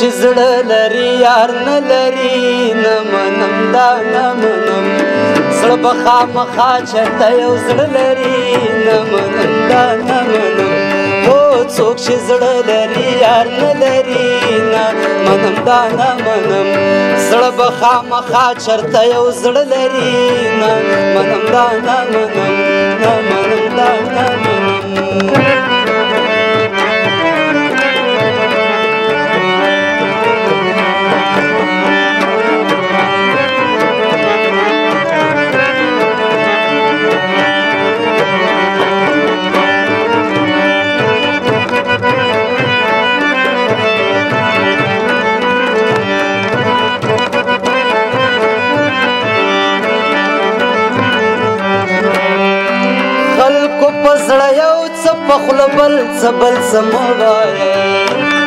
چې زړه لري یار نه لري نه منم دا نه منم زړه به خامخا چېرته یو زړه لري نه منم دا نه منم هو څوک چې زړه لري یار نه لري نه منم دا نه منم زړه به خامخا چېرته یو زړه لري نه منم دا نه منم نه منم دا نه منم خلکو په زړه یو څه په خوله بل څه بل څه مه وایئ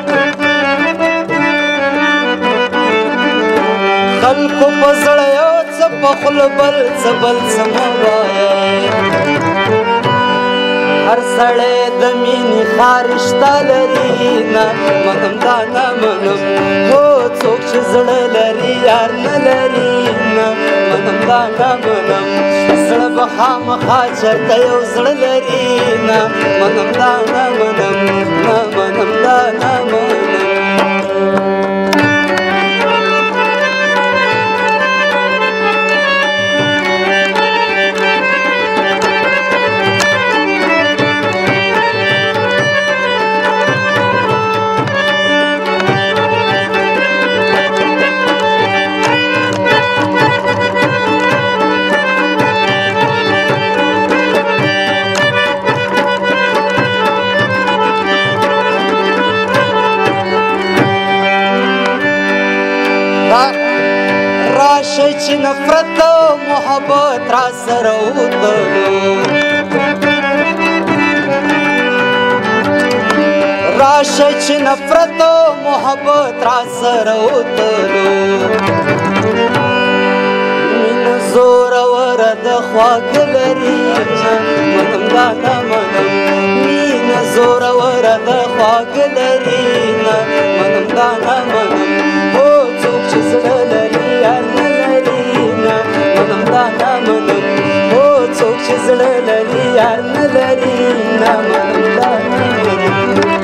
خلکو په زړه یو څه په خوله بل څه بل څه مه وایئ هر سړی د مینې ښه رشته لري نه منم دا نه منم هو څوک چې زړه لري یار نه لري نه منم دا نه منم زړه به خامخا چېرته یو زړه لري نه منم دا نه منم نه منم دا نه منم راشه چې نفرت او محبت را سره وتړو راشه چې نفرت او محبت را سره وتړو مینه زوروره د خواږه لري منم دا نه منم مینه زوروره د خواږه لري نه منم دا نه منم هو څوک چې زړه لري یار نه لري نه منم دا نه منم هو څوک چې زړه لري یار نه لري نه منم دا نه منم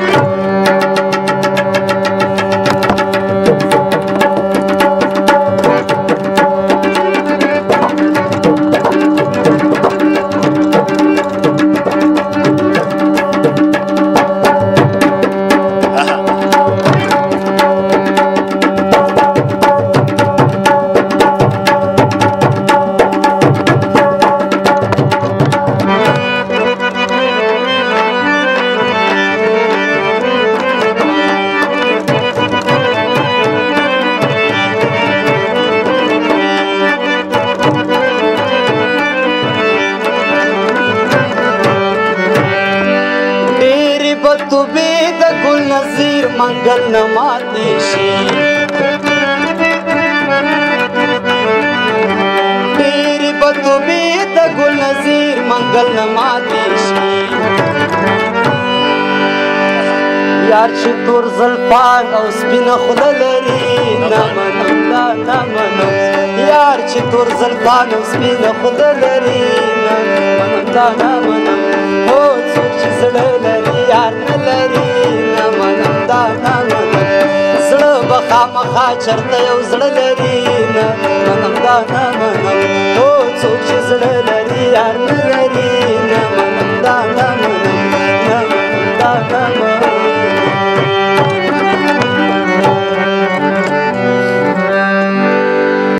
بتوبې د ګل نظیر منګل نه ماتې شي ډېرې بتوبې د ګل نظیر منګل نه ماتې شي یار چې تور زلفان او سپینه خوله لري نه منم دا نه منم یار چې تور زلفان او سپینه خوله لري نه منم دا نه منم هو څوک چې زړه لري یار نه لري نه منم دا نه منم زړه به خامخا چېرته یو زړه لري نه منم دا نه منم هو څوک چې زړه لري یار نه لري نه منم دا نه منم نه منم دا نه منم